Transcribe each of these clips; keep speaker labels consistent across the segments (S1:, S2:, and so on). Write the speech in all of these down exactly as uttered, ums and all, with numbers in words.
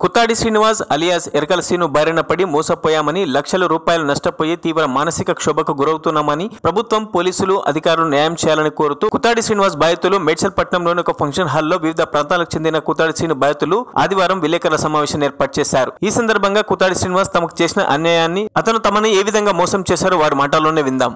S1: Kuthadi Srinivas alias Erakala Srinu బారిన పడి మోసపోయామని, లక్షల రూపాయలు నష్టపోయి తీవ్ర మానసిక క్షోభకు గురవుతున్నామని ప్రభుత్వం, పోలీసులు, అధికారులు న్యాయం చేయాలని కోరుతూ కుతాడి శ్రీనివాస్ బాధితులు మేడ్చల్పట్నంలోని ఒక ఫంక్షన్ హాల్లో వివిధ ప్రాంతాలకు చెందిన కుతాడి శ్రీను బాధితులు ఆదివారం విలేకరుల సమావేశం ఏర్పాటు చేశారు. ఈ సందర్భంగా కుతాడి శ్రీనివాస్ తమకు చేసిన అన్యాయాన్ని, అతను తమను ఏ విధంగా మోసం చేశారో వారి మాటల్లోనే విందాం.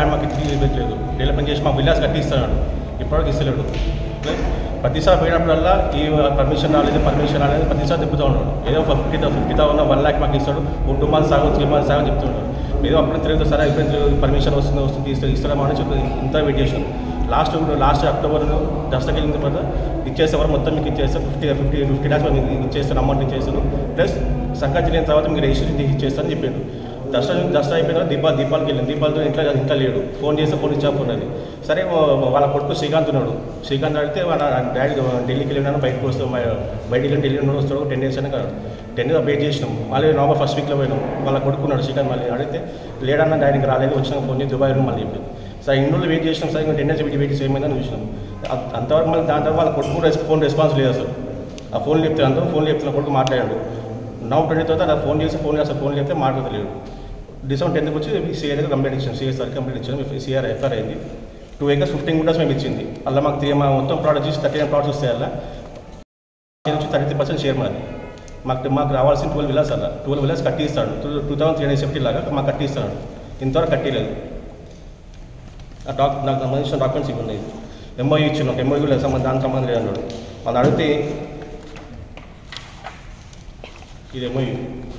S2: ప్రతిసారి పోయినప్పుడల్లా ఈ పర్మిషన్ రాలేదు పర్మిషన్ రాలేదు ప్రతిసారి తిప్పుతూ ఉన్నాడు. ఏదో fifty fifty thousand one lakh మాకు ఇస్తాడు, టూ మంత్స్ సాగు త్రీ మంత్స్ సాగు చెప్తున్నాడు. ఏదో అప్పుడు తిరిగి సరే ఇప్పుడు పర్మిషన్ వస్తుంది వస్తుంది ఇస్తాడు ఇస్తాడమని చెప్పి ఇంత వెయిట్ చేసినాం. లాస్ట్ లాస్ట్ అక్టోబర్ దసరాకి వెళ్ళిన తర్వాత ఇచ్చేసేవారు, మొత్తం మీకు ఇచ్చేస్తారు ఫిఫ్టీ ఫిఫ్టీ ఫిఫ్టీ ల్యాక్స్ మీకు ఇచ్చేస్తాను, అమౌంట్ ఇచ్చేస్తాను, ప్లస్ సంక్రాంతి అయిన తర్వాత మీకు రిజిస్ట్రేషన్ ఇచ్చేస్తానని చెప్పాడు. దసరా దసరా అయిపోయిన దీపాలు దీపాలకి వెళ్ళింది. దీపాలతో ఇంట్లో ఇంట్లో లేడు. ఫోన్ చేస్తే ఫోన్ ఇచ్చా ఫోన్ అది సరే. వాళ్ళ కొడుకు శ్రీకాంత్ ఉన్నాడు. శ్రీకాంత్ అడిగితే వాళ్ళ డాడీ ఢిల్లీకి వెళ్ళినాను, బయటకు వస్తాం, బయటికి వెళ్ళి ఢిల్లీ ఉన్నాడు వస్తాడు టెన్ డేస్ అని టెన్ డేస్ వెయిట్ చేసినాం. మళ్ళీ నవంబర్ ఫస్ట్ వీక్లో పోయినాం. వాళ్ళ కొడుకున్నాడు శ్రీకాంత్. మళ్ళీ అడిగితే లేడన్న డాడీకి రాలేదు, వచ్చిన ఫోన్ చేసి దుబాయ్ మళ్ళీ చెప్పింది. సరే ఇన్ని రోజులు వెయిట్ చేసినాం సార్, ఇంకా టెన్ డేస్ వెయిట్ వెయిట్ చేయమని చూసినాం. అంతవరకు మళ్ళీ దాని తర్వాత వాళ్ళ కొడుకు ఫోన్ రెస్పాన్స్ లేదు అసలు. ఆ ఫోన్ చెప్తే అంతా ఫోన్ చెప్తున్న కొడుకు మాట్లాడాడు. నవంబర్ ట్వంటీ తర్వాత ఫోన్ చేసి ఫోన్ చేస్తే ఫోన్ చేస్తే మాట్లాడలేదు. డిసెంబర్ టెన్త్కి వచ్చి సిఐ దగ్గర కంప్లైంట్ ఇచ్చాను. సిఎస్ఆర్ కంప్లైంట్ ఇచ్చాను. సిఆర్ ఎఫ్ఐఆర్ అయింది. టూ ఏకర్స్ ఫిఫ్టీన్ గుంటాస్ మేము ఇచ్చింది. అలా మాకు మా మొత్తం ప్రోడక్ట్ చేసి థర్టీ నైన్ ప్రోడక్ట్స్ వస్తాయి. అలా నుంచి థర్టీ త్రీ పర్సెంట్ షేర్ మాది. మాకు మాకు రావాల్సిన ట్వెల్వ్ విలాస్ అలా ట్వెల్వ్ విలాస్ కట్టిస్తాడు. Two two thousand three hundred సెఫ్టీ లాగా మాకు కట్టిస్తాడు. ఇంతవరకు కట్టిలేదు. ఆ డాక్ నాకు సంబంధించిన డాక్యుమెంట్స్ ఇవి ఉన్నాయి. ఎంఓయూ ఇచ్చినాం. ఎంఓయూ కూడా సంబంధం దానికి సంబంధం లేదు అన్నాడు. వాళ్ళు అడిగితే ఇది ఎంఓయూ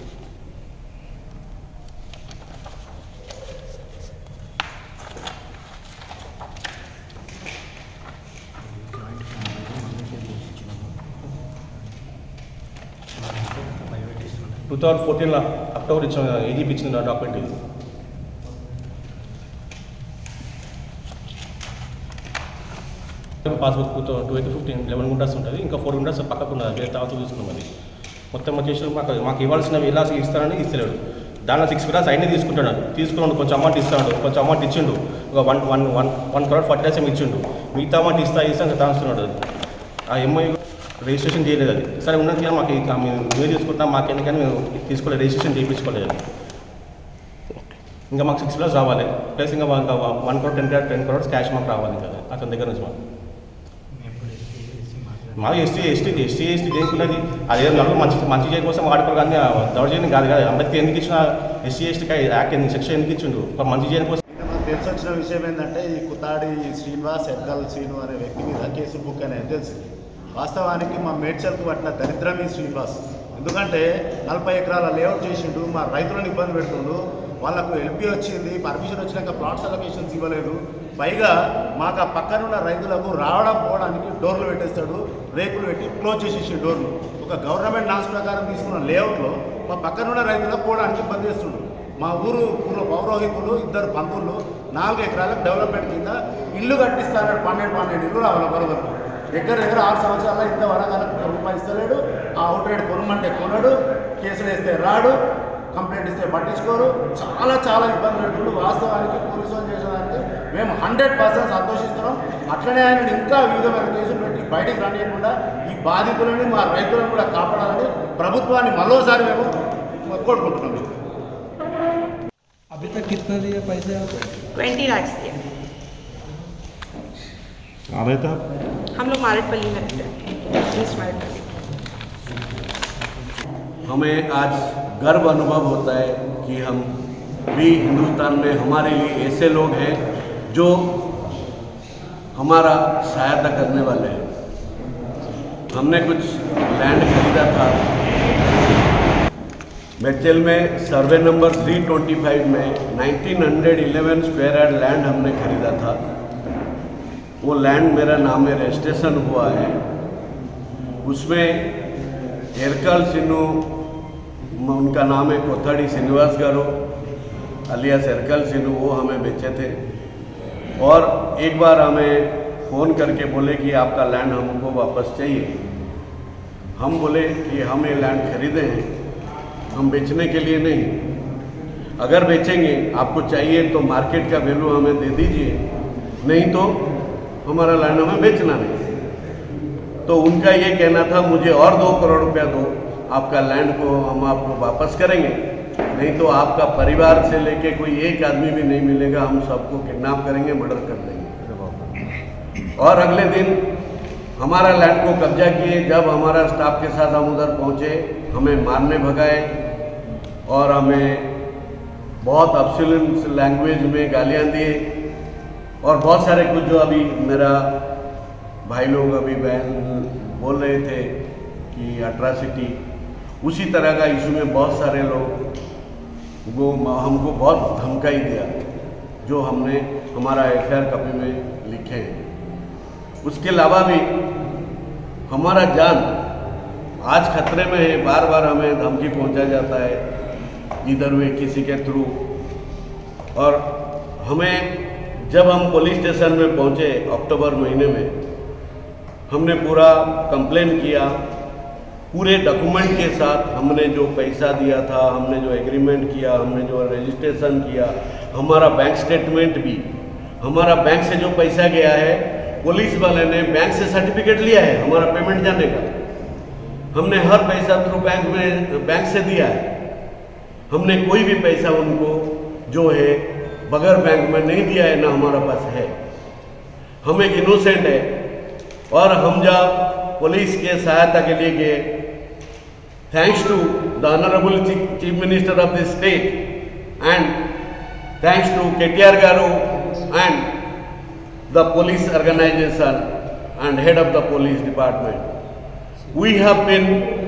S2: టూ థౌజండ్ ఫోర్టీన్లో అక్టోబర్ ఇచ్చిన ఏజీపీ ఇచ్చిన డాక్యుమెంట్ ఇది. Passbook two two eight fifteen eleven guntas ఉంటుంది. ఇంకా ఫోర్ గుంటాస్ పక్కకు ఉన్నది. వేరే తర్వాత చూసుకున్నాం. అది మొత్తం వచ్చేసి మాకు మాకు ఇవ్వాల్సినవి ఇలా ఇస్తానని ఇస్తలేడు. దానిలో సిక్స్ విలాస్ అయినా తీసుకుంటాడు. తీసుకున్నాడు, కొంచెం అమౌంట్ ఇస్తాడు, కొంచెం అమౌంట్ ఇచ్చిండు. ఒక one one one one crore forty lakhs ఏమి ఇచ్చిండు. మిగతా అమౌంట్ ఇస్తా ఇస్తా ఇంకా తాస్తున్నాడు. అది ఆ ఎంఐ రిజిస్ట్రేషన్ చేయలేదు. అది సరే ఉన్నది కానీ మాకు మేము మేము తీసుకుంటాం, మాకు ఎందుకని మేము తీసుకోలేదు, రిజిస్ట్రేషన్ చేయించుకోలేదు. ఇంకా మాకు సిక్స్ విలాస్ రావాలి, ప్లస్ ఇంకా one crore ten crore ten crores cash మాకు రావాలి కదా అతని దగ్గర నుంచి. మాకు మాకు ఎస్టీ ఎస్టీ ఎస్టీ ఎస్టీ చేయకున్నది అదే నలుగురు మంచి మంచి చేయ కోసం వాడుకోరు. కానీ దౌర్జన్యం కాదు కదా. అంబేద్కర్ ఎందుకు ఇచ్చిన ఎస్సీ ఎస్టీకి యాక్ట్ ఎందుకు సెక్షన్ ఎందుకు ఇచ్చిండు? ఒక మంచి చేయడం కోసం.
S3: మనకు తెలిసి వచ్చిన విషయం ఏంటంటే ఈ కుతాడి శ్రీనివాస్ ఎరకల శ్రీను అనే వ్యక్తి మీద కేసు బుక్ అనేది తెలిసింది. వాస్తవానికి మా మేడ్చల్కు పట్టిన దరిద్రం ఈ శ్రీనివాస్. ఎందుకంటే నలభై ఎకరాల లేఅవుట్ చేసిండు, మా రైతులను ఇబ్బంది పెడుతుండు. వాళ్ళకు ఎల్పీ వచ్చింది, పర్మిషన్ వచ్చినాక ప్లాట్స్ అలొకేషన్స్ ఇవ్వలేదు. పైగా మాకు ఆ పక్కనున్న రైతులకు రావడం పోవడానికి డోర్లు పెట్టేస్తాడు, రేకులు పెట్టి క్లోజ్ చేసేసి డోర్లు. ఒక గవర్నమెంట్ నామ్స్ ప్రకారం తీసుకున్న లేఅవుట్లో మా పక్కనున్న రైతులకు పోవడానికి ఇబ్బంది చేస్తుండు. మా ఊరు ఊరు పౌరోహితులు ఇద్దరు పంతులు నాలుగు ఎకరాలకు డెవలప్మెంట్ కింద ఇల్లు కట్టిస్తాడు. పన్నెండు పన్నెండు ఇల్లు రావాలి బరోబర్. దగ్గర దగ్గర ఆరు సంవత్సరాల ఇంత వరకు రూపాయి ఇస్తలేడు. ఆ అవుట్ రేట్ కొనమంటే కొనడు, కేసులు వేస్తే రాడు, కంప్లైంట్ ఇస్తే పట్టించుకోరు. చాలా చాలా ఇబ్బంది పెడుతుండు. వాస్తవానికి పోలీసు వాళ్ళు చేసేదానికి మేము హండ్రెడ్ పర్సెంట్ సంతోషిస్తున్నాం. అట్లనే ఆయన ఇంకా వివిధమైన కేసులు పెట్టి బయటికి రానియకుండా ఈ బాధితులని మా రైతులను కూడా కాపాడాలని ప్రభుత్వాన్ని మరోసారి మేము కోరుకుంటున్నాం.
S4: अभी तक कितना दिया पैसे?
S5: ट्वेंटी लाख दिया।
S3: कहाँ रहता?
S5: हम लोग मारेटपल्ली में रहते हैं, ईस्ट मारेटपल्ली।
S6: हमें आज गर्व अनुभव होता है कि हम भी हिंदुस्तान में हमारे लिए ऐसे लोग हैं जो हमारा सहायता करने वाले हैं। हमने कुछ लैंड खरीदा था मेडचल में, सर्वे नंबर तीन सौ पच्चीस में उन्नीस सौ ग्यारह स्क्वायर यार्ड लैंड हमने खरीदा था। वो लैंड मेरा नाम में रजिस्ट्रेशन हुआ है। उसमें एरकल सिन्नू, उनका नाम है कोथाड़ी श्रीनिवास गारो अलियास एरकल सिन्नू, वो हमें बेचे थे। और एक बार हमें फ़ोन करके बोले कि आपका लैंड हमको वापस चाहिए। हम बोले कि हम ये लैंड खरीदे हैं, हम बेचने के लिए नहीं। अगर बेचेंगे, आपको चाहिए तो मार्केट का वैल्यू हमें दे दीजिए, नहीं तो हमारा लैंड हमें बेचना नहीं। तो उनका ये कहना था मुझे और दो करोड़ रुपया दो आपका लैंड को हम आपको वापस करेंगे, नहीं तो आपका परिवार से लेके कोई एक आदमी भी नहीं मिलेगा, हम सबको किडनैप करेंगे, मर्डर कर देंगे। और अगले दिन हमारा लैंड को कब्जा किए। जब हमारा स्टाफ के साथ हम उधर पहुँचे, हमें मारने भगाए और हमें बहुत ऑब्सोलेंट लैंग्वेज में गालियाँ दिए और बहुत सारे कुछ जो अभी मेरा भाई लोग अभी बहन बोल रहे थे कि अट्रैसिटी, उसी तरह का इशू में बहुत सारे लोग वो हमको बहुत धमकाई दिया, जो हमने हमारा एफ आई आर कॉपी में लिखे हैं। उसके अलावा भी हमारा जान आज खतरे में है। बार बार हमें धमकी पहुंचा जाता है इधर हुए किसी के थ्रू। और हमें जब हम पुलिस स्टेशन में पहुंचे अक्टूबर महीने में, हमने पूरा कंप्लेन किया पूरे डॉक्यूमेंट के साथ। हमने जो पैसा दिया था, हमने जो एग्रीमेंट किया, हमने जो रजिस्ट्रेशन किया, हमारा बैंक स्टेटमेंट भी, हमारा बैंक से जो पैसा गया है, पुलिस वाले ने बैंक से सर्टिफिकेट लिया है हमारा पेमेंट जाने का। हमने हर पैसा थ्रू बैंक में बैंक से दिया है। हमने कोई भी पैसा उनको जो है बगैर बैंक में नहीं दिया है, ना हमारा पास है। हम एक इनोसेंट है। और हम जब पुलिस के सहायता के लिए गए, thanks to the honourable chief minister of the state and thanks to K T R garu and the police organisation and head of the police department, we have been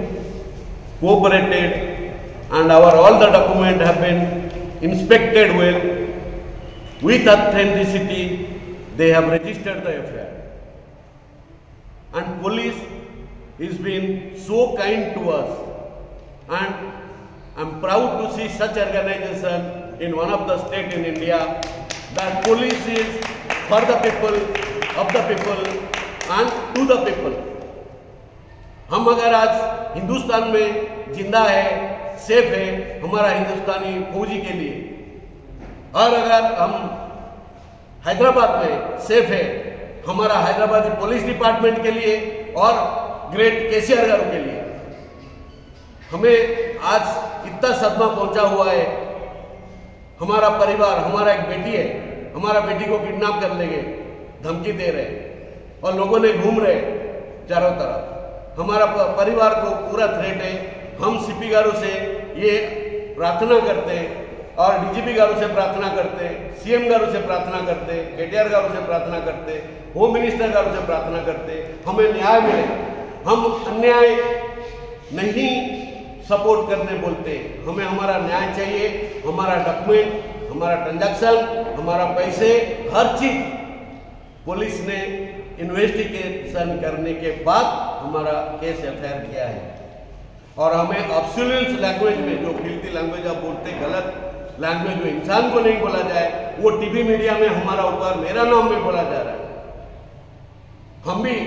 S6: cooperated and our all the document have been inspected well with authenticity. They have registered the F I R and police is been so kind to us, and I'm proud to see such organization in one of the state in India, that police is for the people, of the people and to the people. हम अगर आज हिंदुस्तान में जिंदा है, safe है हमारा हिंदुस्तानी फौजी के लिए, और अगर हम हैदराबाद में सेफ है हमारा हैदराबादी पुलिस डिपार्टमेंट के लिए और ग्रेट केसीआर गारू के लिए। हमें आज इतना सदमा पहुंचा हुआ है। हमारा परिवार, हमारा एक बेटी है, हमारा बेटी को किडनैप कर लेंगे, धमकी दे रहे और लोगों ने घूम रहे चारों तरफ। हमारा परिवार को पूरा थ्रेट है। हम सीपी गारू से ये प्रार्थना करते और डीजीपी गारू से प्रार्थना करते, सीएम गारू से प्रार्थना करते, केटीआर गारू से प्रार्थना करते, होम मिनिस्टर गारू से प्रार्थना करते, हमें न्याय मिले। हम अन्याय नहीं सपोर्ट करने बोलते, हमें हमारा न्याय चाहिए। हमारा डॉक्यूमेंट, हमारा ट्रांजैक्शन, हमारा पैसे, हर चीज पुलिस ने इन्वेस्टिगेशन करने के बाद हमारा केस एफ आई आर किया है। और हमें ऑब्सोल्यूट लैंग्वेज में, जो फिल्थी लैंग्वेज आप बोलते, गलत लैंग्वेज में इंसान को नहीं बोला जाए, वो टीवी मीडिया में हमारा ऊपर मेरा नाम में बोला जा रहा है। हम भी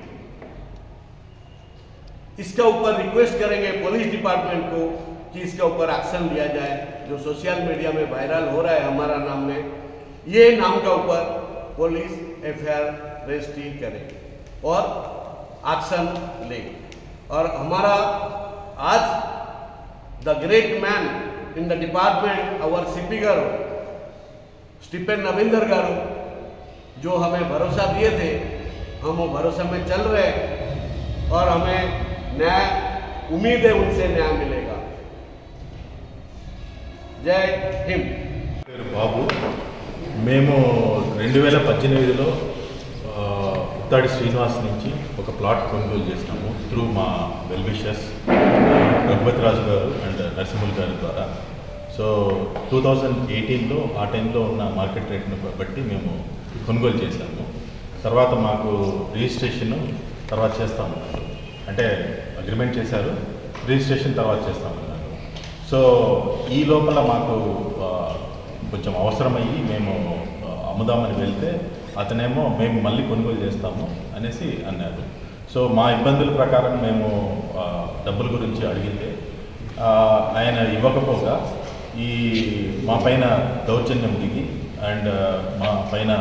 S6: इसका ऊपर रिक्वेस्ट करेंगे पुलिस डिपार्टमेंट को कि इसके ऊपर एक्शन लिया जाए। जो सोशल मीडिया में वायरल हो रहा है हमारा नाम में, ये नाम का ऊपर police F I R registry करे और एक्शन ले। और हमारा आज the great man in the department, our CP garu Stephen Navinder garu, जो हमें भरोसा दिए थे, हम वो भरोसे में चल रहे हैं और हमें न्याय, उम्मीद है उनसे न्याय मिलेगा। जय हिंद।
S7: బాబు, మేము రెండు వేల పద్దెనిమిదిలో పుత్తాడి శ్రీనివాస్ నుంచి ఒక ప్లాట్ కొనుగోలు చేసినాము త్రూ మా వెల్ విషర్స్ రఘుపతి రాజు గారు అండ్ నరసింహులు గారి ద్వారా. సో టూ థౌజండ్ ఎయిటీన్లో ఆ టైంలో ఉన్న మార్కెట్ రేట్ను బట్టి మేము కొనుగోలు చేశాము. తర్వాత మాకు రిజిస్ట్రేషన్ తర్వాత చేస్తాము, అంటే అగ్రిమెంట్ చేశారు, రిజిస్ట్రేషన్ తర్వాత చేస్తామన్నారు. సో ఈ లోపల మాకు కొంచెం అవసరమయ్యి మేము అమ్ముదామని వెళ్తే అతనేమో మేము మళ్ళీ కొనుగోలు చేస్తాము అనేసి అన్నారు. సో మా ఇబ్బందుల ప్రకారం మేము డబ్బుల గురించి అడిగితే ఆయన ఇవ్వకపోగా ఈ మా పైన దౌర్జన్యం దిగి అండ్ మా పైన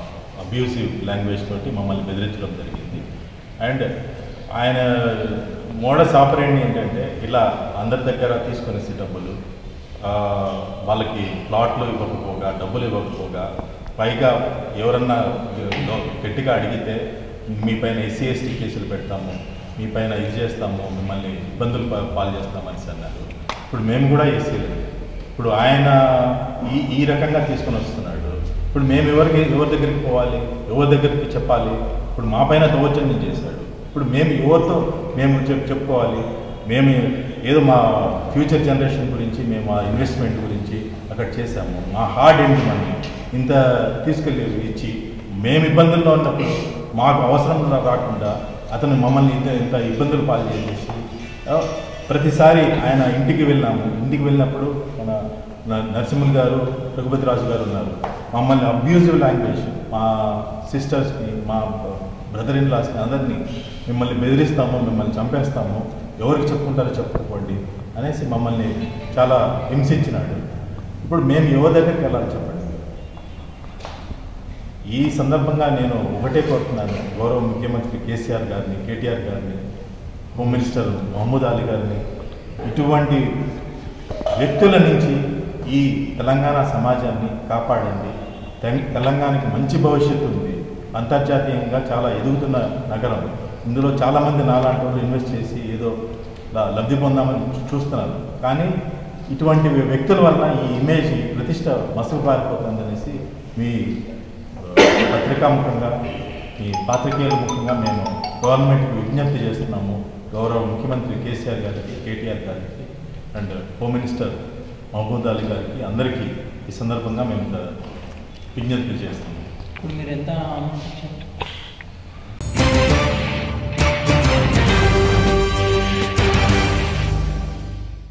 S7: అబ్యూసివ్ లాంగ్వేజ్ తోటి మమ్మల్ని బెదిరించడం జరిగింది. అండ్ ఆయన మోడస్ ఆపరేండి ఏంటంటే ఇలా అందరి దగ్గర తీసుకునేసి డబ్బులు వాళ్ళకి ప్లాట్లు ఇవ్వకపోగా డబ్బులు ఇవ్వకపోగా పైగా ఎవరన్నా గట్టిగా అడిగితే మీ పైన ఎస్సీ ఎస్టీ కేసులు పెడతాము, మీ పైన ఇది చేస్తాము, మిమ్మల్ని ఇబ్బందులు పాలు చేస్తామని అన్నారు. ఇప్పుడు మేము కూడా ఎస్సీలు, ఇప్పుడు ఆయన ఈ ఈ రకంగా తీసుకొని వస్తున్నాడు. ఇప్పుడు మేము ఎవరికి ఎవరి దగ్గరికి పోవాలి, ఎవరి దగ్గరికి చెప్పాలి? ఇప్పుడు మా పైన దౌర్జన్యం చేశాడు. ఇప్పుడు మేము ఎవరితో మేము చెప్ చెప్పుకోవాలి? మేము ఏదో మా ఫ్యూచర్ జనరేషన్ గురించి, మేము ఆ ఇన్వెస్ట్మెంట్ గురించి అక్కడ చేశాము. మా హార్డ్ ఎండ్ మనీ ఇంత తీసుకెళ్ళి ఇచ్చి మేము ఇబ్బందుల్లో ఉన్నప్పుడు మాకు అవసరం రాకుండా అతను మమ్మల్ని ఇంత ఇంత ఇబ్బందులు పాలు చేసేసి ప్రతిసారి ఆయన ఇంటికి వెళ్ళాము. ఇంటికి వెళ్ళినప్పుడు మన నరసింహులు గారు, రఘుపతి రాజు గారు ఉన్నారు. మమ్మల్ని అబ్యూజివ్ లాంగ్వేజ్, మా సిస్టర్స్ని, మా బ్రదర్ ఇన్ లాస్ని అందరినీ మిమ్మల్ని బెదిరిస్తాము, మిమ్మల్ని చంపేస్తాము, ఎవరికి చెప్పుకుంటారో చెప్పుకోండి అనేసి మమ్మల్ని చాలా హింసించినాడు. ఇప్పుడు మేము ఎవరి దగ్గరికి వెళ్ళాలి చెప్పండి? ఈ సందర్భంగా నేను ఒకటే కోరుతున్నాను, గౌరవ ముఖ్యమంత్రి కేసీఆర్ గారిని, కేటీఆర్ గారిని, హోమ్ మినిస్టర్ మహమూద్ అలీ గారిని, ఇటువంటి వ్యక్తుల నుంచి ఈ తెలంగాణ సమాజాన్ని కాపాడండి. తెలంగాణకి మంచి భవిష్యత్తు ఉంది, అంతర్జాతీయంగా చాలా ఎదుగుతున్న నగరం. ఇందులో చాలామంది నాలాంటి వాళ్ళు ఇన్వెస్ట్ చేసి ఏదో లబ్ధి పొందామని చూస్తున్నారు. కానీ ఇటువంటి వ్యక్తుల వలన ఈ ఇమేజ్, ఈ ప్రతిష్ట మసులు పారిపోతుందనేసి మీ పత్రికాముఖంగా, ఈ పాత్రికేయుల ముఖంగా మేము గవర్నమెంట్కి విజ్ఞప్తి చేస్తున్నాము. గౌరవ ముఖ్యమంత్రి కేసీఆర్ గారికి, కేటీఆర్ గారికి and home minister Mahmood Ali గారికి అందరికీ ఈ సందర్భంగా మేము విజ్ఞప్తి చేస్తున్నాము.
S4: ఇప్పుడు మీరు ఎంత